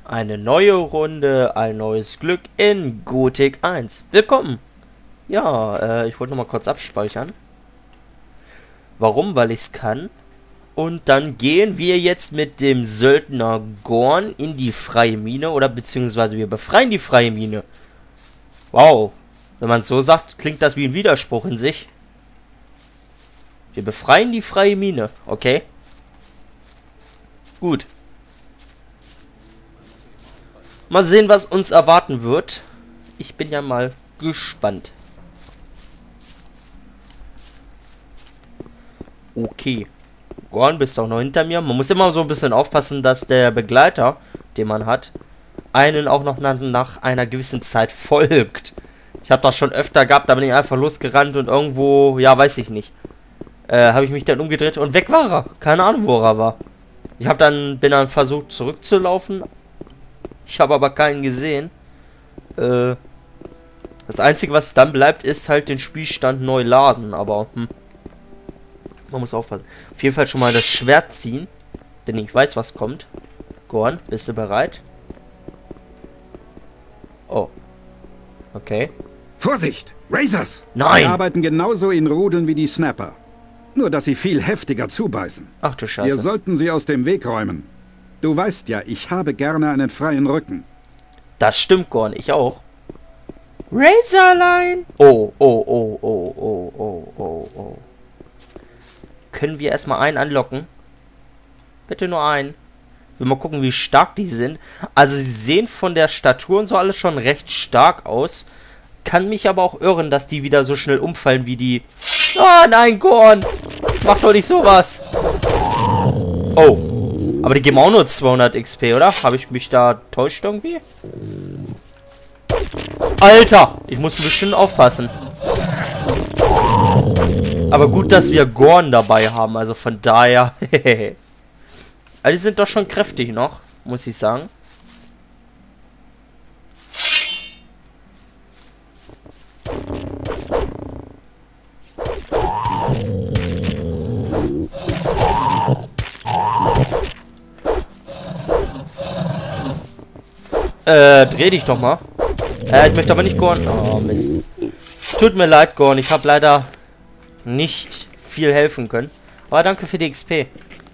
Eine neue Runde, ein neues Glück in Gothic 1. Willkommen! Ja, ich wollte nochmal kurz abspeichern. Warum? Weil ich es kann. Und dann gehen wir jetzt mit dem Söldner Gorn in die freie Mine. Oder beziehungsweise wir befreien die freie Mine. Wow. Wenn man es so sagt, klingt das wie ein Widerspruch in sich. Wir befreien die freie Mine. Okay. Gut. Mal sehen, was uns erwarten wird. Ich bin ja mal gespannt. Okay. Gorn, bist auch noch hinter mir. Man muss immer so ein bisschen aufpassen, dass der Begleiter, den man hat, einen auch noch nach einer gewissen Zeit folgt. Ich habe das schon öfter gehabt, da bin ich einfach losgerannt und irgendwo, ja, weiß ich nicht. Habe ich mich dann umgedreht und weg war er. Keine Ahnung, wo er war. Bin dann versucht zurückzulaufen. Ich habe aber keinen gesehen. Das Einzige, was dann bleibt, ist halt den Spielstand neu laden. Aber, man muss aufpassen. Auf jeden Fall schon mal das Schwert ziehen. Denn ich weiß, was kommt. Gorn, bist du bereit? Oh. Okay. Vorsicht! Razors! Nein! Die arbeiten genauso in Rudeln wie die Snapper. Nur, dass sie viel heftiger zubeißen. Ach du Scheiße. Wir sollten sie aus dem Weg räumen. Du weißt ja, ich habe gerne einen freien Rücken. Das stimmt, Gorn. Ich auch. Razorline! Oh, oh, oh, oh, oh, oh, oh, oh. Können wir erstmal einen anlocken? Bitte nur einen. Wir mal gucken, wie stark die sind. Also sie sehen von der Statur und so alles schon recht stark aus. Kann mich aber auch irren, dass die wieder so schnell umfallen wie die... Oh nein, Gorn! Mach doch nicht sowas! Oh. Aber die geben auch nur 200 XP, oder? Habe ich mich da täuscht irgendwie? Alter! Ich muss ein bisschen aufpassen. Aber gut, dass wir Gorn dabei haben. Also von daher... Aber die sind doch schon kräftig noch, muss ich sagen. Dreh dich doch mal. Ich möchte aber nicht Gorn... Oh, Mist. Tut mir leid, Gorn. Ich habe leider nicht viel helfen können. Aber danke für die XP.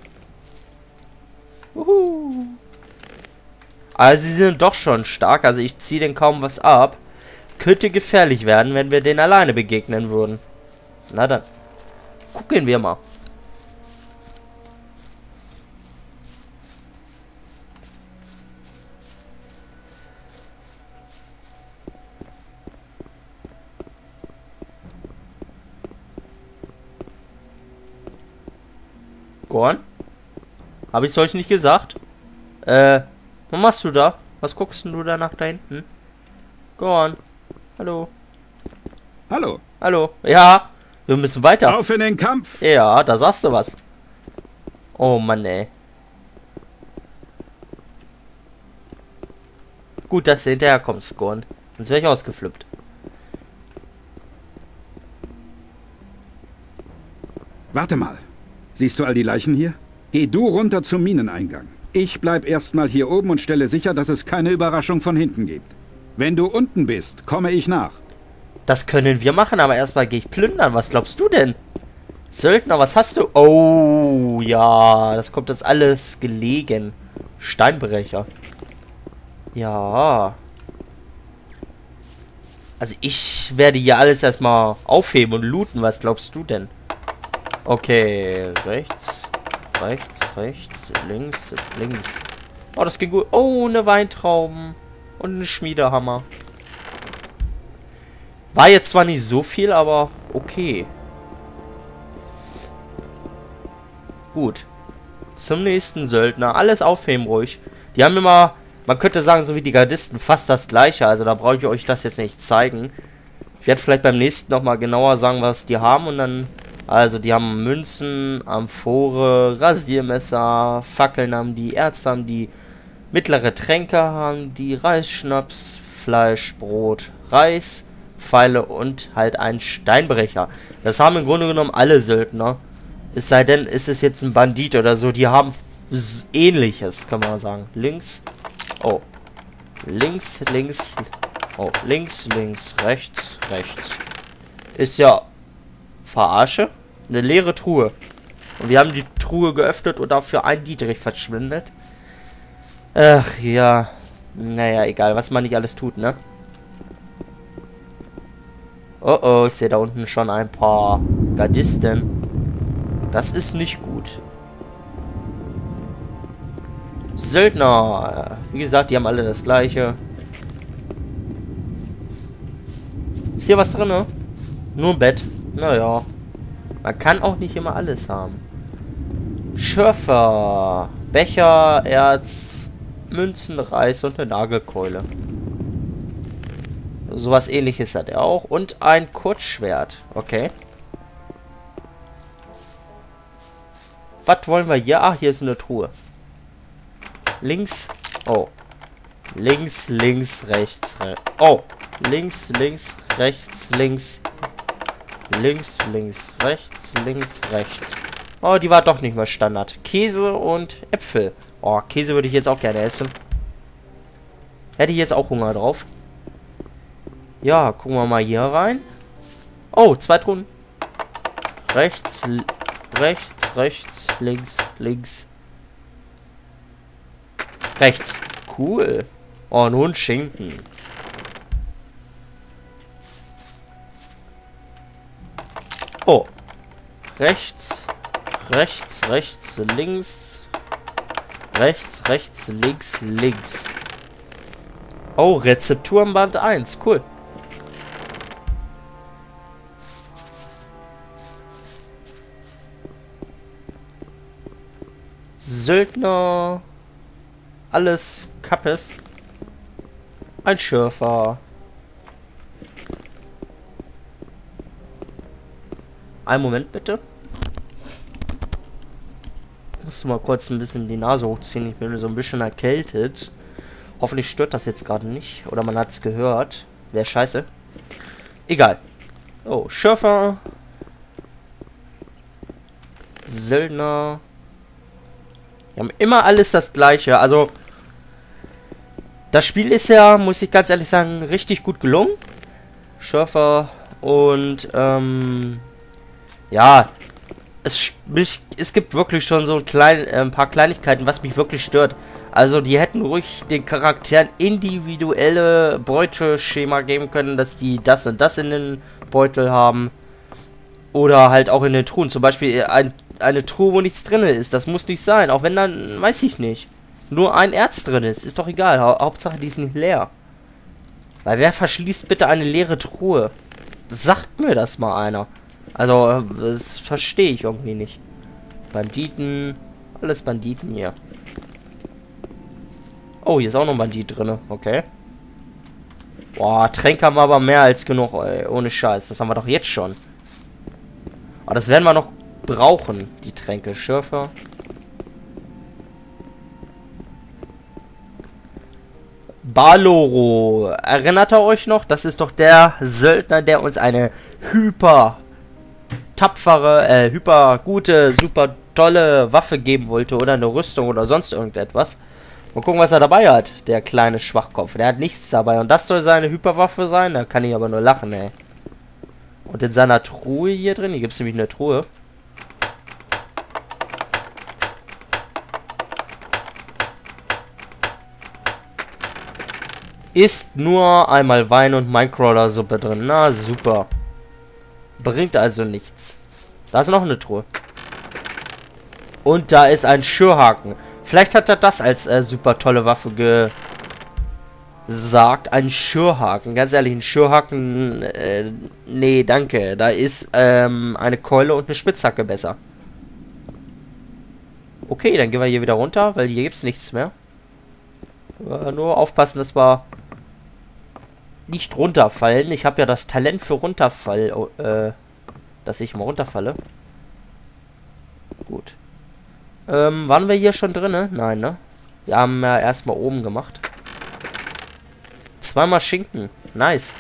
Also sie sind doch schon stark. Also ich ziehe den kaum was ab. Könnte gefährlich werden, wenn wir den alleine begegnen würden. Na dann. Gucken wir mal. Gorn? Habe ich es euch nicht gesagt? Was machst du da? Was guckst du da nach da hinten? Gorn. Hallo. Hallo. Hallo. Ja, wir müssen weiter. Auf in den Kampf. Ja, da sagst du was. Oh Mann, ey. Gut, dass du hinterher kommst, Gorn. Sonst wäre ich ausgeflippt. Warte mal. Siehst du all die Leichen hier? Geh du runter zum Mineneingang. Ich bleib erstmal hier oben und stelle sicher, dass es keine Überraschung von hinten gibt. Wenn du unten bist, komme ich nach. Das können wir machen, aber erstmal gehe ich plündern. Was glaubst du denn? Söldner, was hast du? Oh, ja, das kommt jetzt alles gelegen. Steinbrecher. Ja. Also ich werde hier alles erstmal aufheben und looten. Was glaubst du denn? Okay, rechts, links. Oh, das ging gut. Oh, eine Weintrauben. Und ein Schmiedehammer. War jetzt zwar nicht so viel, aber okay. Gut. Zum nächsten Söldner. Alles aufheben ruhig. Die haben immer, man könnte sagen, so wie die Gardisten, fast das gleiche. Also da brauche ich euch das jetzt nicht zeigen. Ich werde vielleicht beim nächsten nochmal genauer sagen, was die haben und dann... Also, die haben Münzen, Amphore, Rasiermesser, Fackeln haben die, Ärzte haben die, mittlere Tränke haben die, Reisschnaps, Fleisch, Brot, Reis, Pfeile und halt einen Steinbrecher. Das haben im Grunde genommen alle Söldner. Es sei denn, ist es jetzt ein Bandit oder so, die haben Ähnliches, kann man sagen. Links, Oh. Links, links. Oh, links, links, rechts, rechts. Ist ja... Verarsche? Eine leere Truhe. Und wir haben die Truhe geöffnet und dafür ein Dietrich verschwindet. Ach ja. Naja, egal, was man nicht alles tut, ne? Oh oh, ich sehe da unten schon ein paar Gardisten. Das ist nicht gut. Söldner. Wie gesagt, die haben alle das gleiche. Ist hier was drin, ne? Nur ein Bett. Naja. Man kann auch nicht immer alles haben. Schürfer. Becher, Erz, Münzen, Reis und eine Nagelkeule. Sowas ähnliches hat er auch. Und ein Kurzschwert. Okay. Was wollen wir hier? Ach, hier ist eine Truhe. Links. Oh. Links, links, rechts, rechts. Oh. Links, links, rechts, links. Links, links, rechts, links, rechts. Oh, die war doch nicht mehr Standard. Käse und Äpfel. Oh, Käse würde ich jetzt auch gerne essen. Hätte ich jetzt auch Hunger drauf. Ja, gucken wir mal hier rein. Oh, 2 Truhen. Rechts, rechts, rechts, links, links. Rechts. Cool. Oh, nun Schinken. Oh. Rechts, rechts, rechts, links. Rechts, rechts, links, links. Oh, Rezepturenband 1. Cool. Söldner. Alles Kappes. Ein Schürfer. Einen Moment bitte. Musst du mal kurz ein bisschen die Nase hochziehen. Ich bin so ein bisschen erkältet. Hoffentlich stört das jetzt gerade nicht. Oder man hat es gehört. Wäre scheiße. Egal. Oh, Schürfer. Söldner. Wir haben immer alles das gleiche. Also, das Spiel ist ja, muss ich ganz ehrlich sagen, richtig gut gelungen. Schürfer und, ja, es gibt wirklich schon so ein paar Kleinigkeiten, was mich wirklich stört. Also, die hätten ruhig den Charakteren individuelle Beuteschema geben können, dass die das und das in den Beutel haben. Oder halt auch in den Truhen. Zum Beispiel eine Truhe, wo nichts drin ist. Das muss nicht sein. Auch wenn dann, weiß ich nicht, nur ein Erz drin ist. Ist doch egal. Hauptsache, die ist nicht leer. Weil wer verschließt bitte eine leere Truhe? Sagt mir das mal einer. Also, das verstehe ich irgendwie nicht. Banditen. Alles Banditen hier. Oh, hier ist auch noch ein Bandit drin. Okay. Boah, Tränke haben wir aber mehr als genug, ey. Ohne Scheiß. Das haben wir doch jetzt schon. Aber das werden wir noch brauchen, die Tränke. Schürfer. Baloro. Erinnert ihr euch noch? Das ist doch der Söldner, der uns eine hyper tapfere, hyper gute, super tolle Waffe geben wollte. Oder eine Rüstung oder sonst irgendetwas. Mal gucken, was er dabei hat. Der kleine Schwachkopf. Der hat nichts dabei. Und das soll seine Hyperwaffe sein? Da kann ich aber nur lachen, ey. Und in seiner Truhe hier drin, hier gibt es nämlich eine Truhe. Ist nur einmal Wein und Minecrawler-Suppe drin. Na, super. Bringt also nichts. Da ist noch eine Truhe. Und da ist ein Schürhaken. Vielleicht hat er das als super tolle Waffe gesagt. Ein Schürhaken. Ganz ehrlich, ein Schürhaken... nee, danke. Da ist eine Keule und eine Spitzhacke besser. Okay, dann gehen wir hier wieder runter, weil hier gibt es nichts mehr. Nur aufpassen, dass wir nicht runterfallen. Ich habe ja das Talent für Runterfall, dass ich mal runterfalle. Gut. Waren wir hier schon drin? Ne? Nein, ne? Wir haben ja erstmal oben gemacht. 2-mal Schinken. Nice.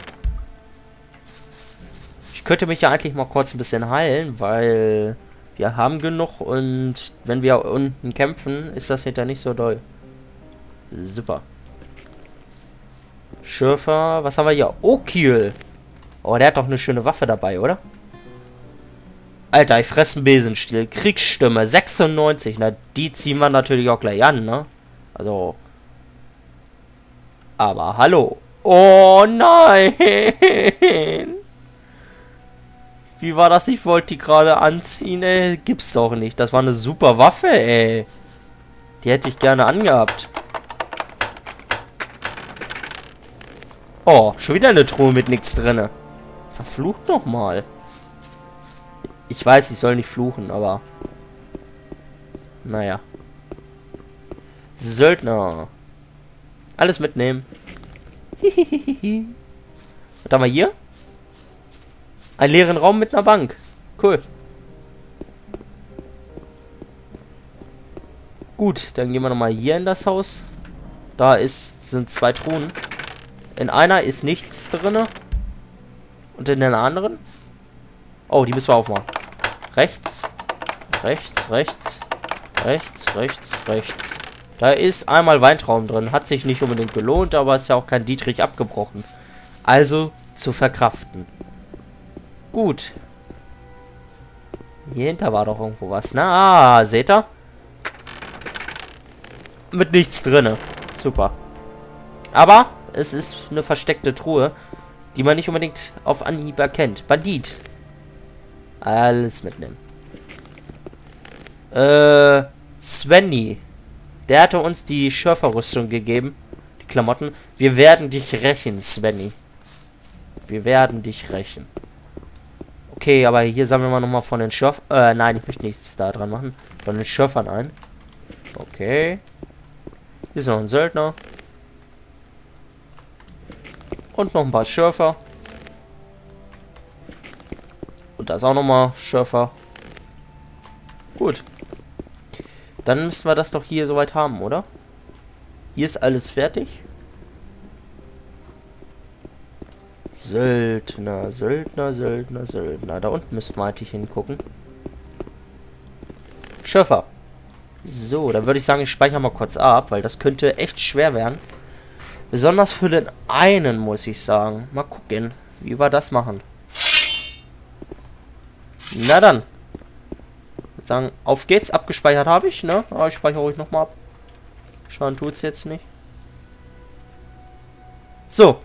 Ich könnte mich ja eigentlich mal kurz ein bisschen heilen, weil wir haben genug und wenn wir unten kämpfen, ist das hinterher nicht so doll. Super. Schürfer, was haben wir hier? Okiel. Oh, der hat doch eine schöne Waffe dabei, oder? Alter, ich fresse einen Besenstiel. Kriegsstimme, 96. Na, die ziehen wir natürlich auch gleich an, ne? Also. Aber hallo. Oh nein. Wie war das? Ich wollte die gerade anziehen, ey. Gibt's doch nicht. Das war eine super Waffe, ey. Die hätte ich gerne angehabt. Oh, schon wieder eine Truhe mit nichts drinne. Verflucht nochmal. Ich weiß, ich soll nicht fluchen, aber... Naja. Söldner. Alles mitnehmen. Hihihihi. Was haben wir hier? Einen leeren Raum mit einer Bank. Cool. Gut, dann gehen wir nochmal hier in das Haus. Da sind 2 Truhen. In einer ist nichts drin. Und in der anderen? Oh, die müssen wir aufmachen. Rechts. Rechts, rechts. Rechts, rechts, rechts. Da ist einmal Weintrauben drin. Hat sich nicht unbedingt gelohnt, aber ist ja auch kein Dietrich abgebrochen. Also zu verkraften. Gut. Hier hinter war doch irgendwo was. Na, seht ihr? Mit nichts drinne. Super. Aber es ist eine versteckte Truhe, die man nicht unbedingt auf Anhieb erkennt. Bandit. Alles mitnehmen. Svenny. Der hatte uns die Schürferrüstung gegeben. Die Klamotten. Wir werden dich rächen, Svenny. Wir werden dich rächen. Okay, aber hier sammeln wir nochmal von den Schürfern. Nein, ich möchte nichts da dran machen. Von den Schürfern ein. Okay. Hier ist noch ein Söldner. Und noch ein paar Schürfer. Und da ist auch nochmal Schürfer. Gut. Dann müssen wir das doch hier soweit haben, oder? Hier ist alles fertig. Söldner, Söldner, Söldner, Söldner. Da unten müssten wir eigentlich hingucken. Schürfer. So, dann würde ich sagen, ich speichere mal kurz ab, weil das könnte echt schwer werden. Besonders für den einen, muss ich sagen. Mal gucken, wie wir das machen. Na dann. Ich würde sagen, auf geht's. Abgespeichert habe ich, ne? Aber ich speichere ruhig nochmal ab. Schauen tut's jetzt nicht. So.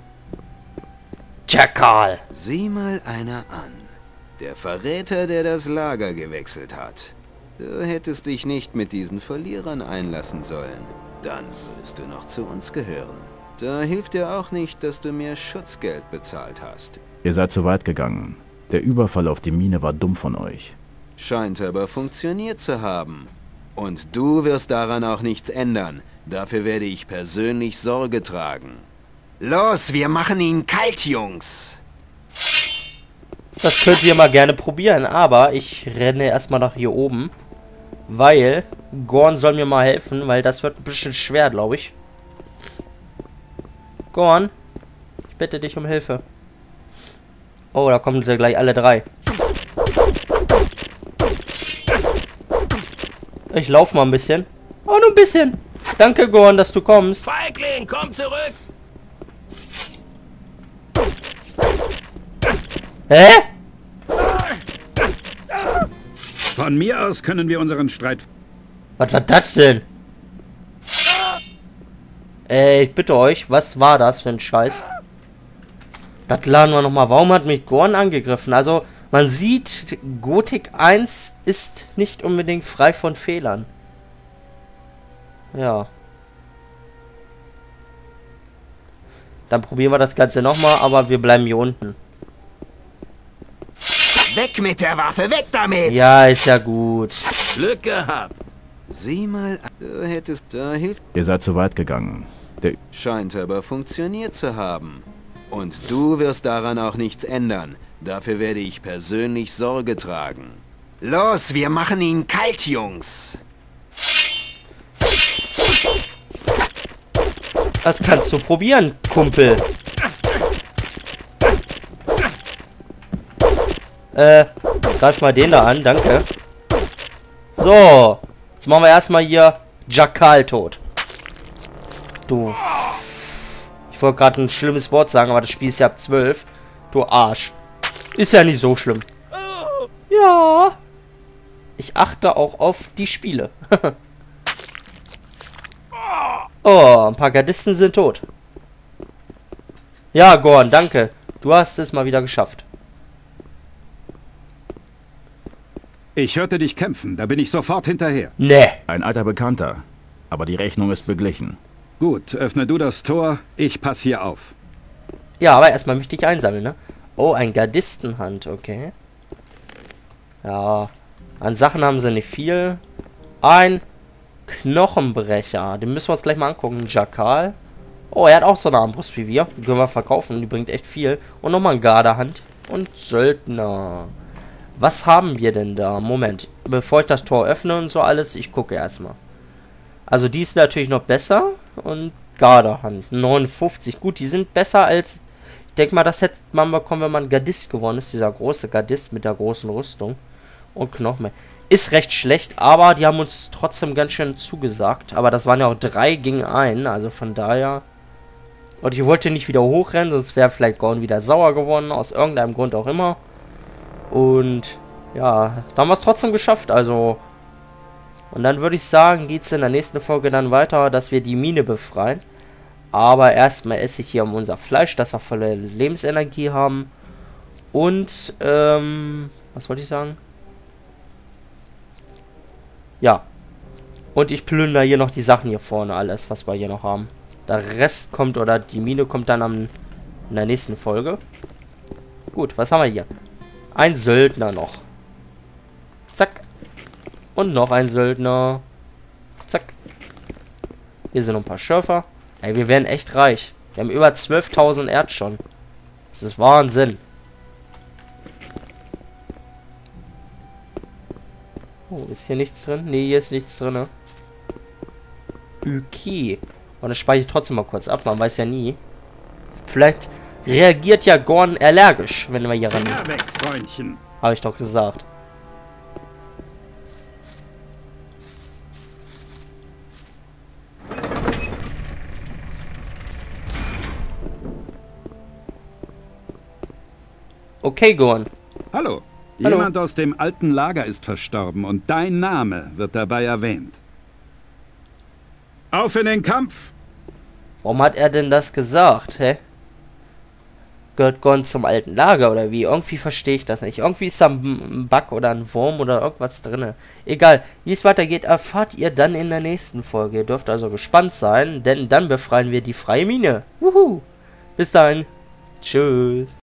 Jackal. Sieh mal einer an. Der Verräter, der das Lager gewechselt hat. Du hättest dich nicht mit diesen Verlierern einlassen sollen. Dann würdest du noch zu uns gehören. Da hilft dir auch nicht, dass du mir Schutzgeld bezahlt hast. Ihr seid zu weit gegangen. Der Überfall auf die Mine war dumm von euch. Scheint aber funktioniert zu haben. Und du wirst daran auch nichts ändern. Dafür werde ich persönlich Sorge tragen. Los, wir machen ihn kalt, Jungs! Das könnt ihr mal gerne probieren, aber ich renne erstmal nach hier oben. Weil Gorn soll mir mal helfen, weil das wird ein bisschen schwer, glaube ich. Gorn, ich bitte dich um Hilfe. Oh, da kommen sie gleich alle 3. Ich laufe mal ein bisschen. Oh, nur ein bisschen. Danke, Gorn, dass du kommst. Feigling, komm zurück! Hä? Von mir aus können wir unseren Streit... Was war das denn? Ich bitte euch, was war das für ein Scheiß? Das laden wir nochmal. Warum hat mich Gorn angegriffen? Also, man sieht, Gothic 1 ist nicht unbedingt frei von Fehlern. Ja. Dann probieren wir das Ganze nochmal, aber wir bleiben hier unten. Weg mit der Waffe, weg damit! Ja, ist ja gut. Glück gehabt! Sieh mal an. Du hättest... Da hilft... Ihr seid zu weit gegangen. Der Scheint aber funktioniert zu haben. Und du wirst daran auch nichts ändern. Dafür werde ich persönlich Sorge tragen. Los, wir machen ihn kalt, Jungs! Das kannst du probieren, Kumpel. Greif mal den da an, danke. So, jetzt machen wir erstmal hier Jackal tot. Du. Ich wollte gerade ein schlimmes Wort sagen, aber das Spiel ist ja ab 12. Du Arsch. Ist ja nicht so schlimm. Ja. Ich achte auch auf die Spiele. Oh, ein paar Gardisten sind tot. Ja, Gorn, danke. Du hast es mal wieder geschafft. Ich hörte dich kämpfen, da bin ich sofort hinterher. Nee. Ein alter Bekannter. Aber die Rechnung ist beglichen. Gut, öffne du das Tor, ich pass hier auf. Ja, aber erstmal möchte ich einsammeln, ne? Oh, ein Gardistenhand, okay. Ja, an Sachen haben sie nicht viel. Ein Knochenbrecher, den müssen wir uns gleich mal angucken. Ein Jakal. Oh, er hat auch so eine Armbrust wie wir. Die können wir verkaufen, die bringt echt viel. Und nochmal ein Gardehand. Und Söldner. Was haben wir denn da? Moment, bevor ich das Tor öffne und so alles, ich gucke erstmal. Also die ist natürlich noch besser. Und Gardehand, 59. Gut, die sind besser als... Ich denke mal, das hätte man bekommen, wenn man Gardist gewonnen ist. Dieser große Gardist mit der großen Rüstung. Und Knochen. Ist recht schlecht, aber die haben uns trotzdem ganz schön zugesagt. Aber das waren ja auch 3 gegen 1, also von daher... Und ich wollte nicht wieder hochrennen, sonst wäre vielleicht Gorn wieder sauer geworden, aus irgendeinem Grund auch immer. Und ja, da haben wir es trotzdem geschafft, also... Und dann würde ich sagen, geht es in der nächsten Folge dann weiter, dass wir die Mine befreien. Aber erstmal esse ich hier um unser Fleisch, dass wir volle Lebensenergie haben. Und, was wollte ich sagen? Ja. Und ich plündere hier noch die Sachen hier vorne, alles, was wir hier noch haben. Der Rest kommt, oder die Mine kommt dann in der nächsten Folge. Gut, was haben wir hier? Ein Söldner noch. Zack. Und noch ein Söldner. Zack. Hier sind noch ein paar Schürfer. Ey, wir werden echt reich. Wir haben über 12.000 Erz schon. Das ist Wahnsinn. Oh, ist hier nichts drin? Ne, hier ist nichts drin. Okay. Und das speichere ich trotzdem mal kurz ab. Man weiß ja nie. Vielleicht reagiert ja Gorn allergisch, wenn wir hier ran. Ja, weg, Freundchen. Habe ich doch gesagt. Okay, Gorn. Hallo. Hallo. Jemand aus dem alten Lager ist verstorben und dein Name wird dabei erwähnt. Auf in den Kampf! Warum hat er denn das gesagt, hä? Gehört Gorn zum alten Lager oder wie? Irgendwie verstehe ich das nicht. Irgendwie ist da ein Bug oder ein Wurm oder irgendwas drin. Egal, wie es weitergeht, erfahrt ihr dann in der nächsten Folge. Ihr dürft also gespannt sein, denn dann befreien wir die freie Mine. Wuhu! Bis dahin. Tschüss.